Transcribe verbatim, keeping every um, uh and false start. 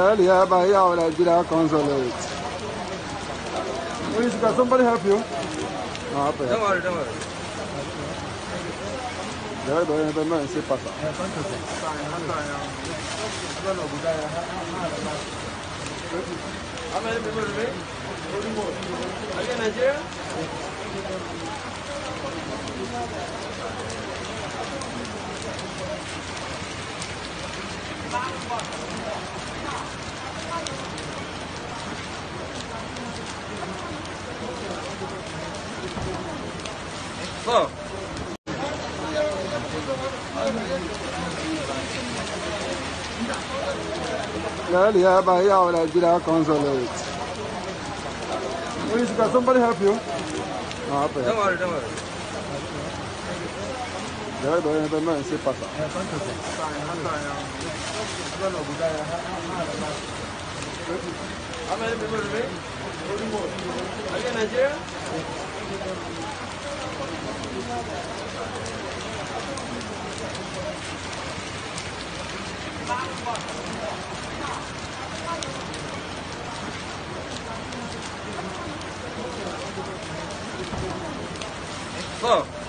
Earlier by our Nigeria consulate. Please, can somebody help you? No, don't worry, don't worry. There do you know say pasa. How many people remain? Are you in Nigeria? So, Earlier by our Nigeria consulate. Please, can somebody help you? No, don't worry, don't worry. There do you know say pasa. How many people remain? Are you in Nigeria? So,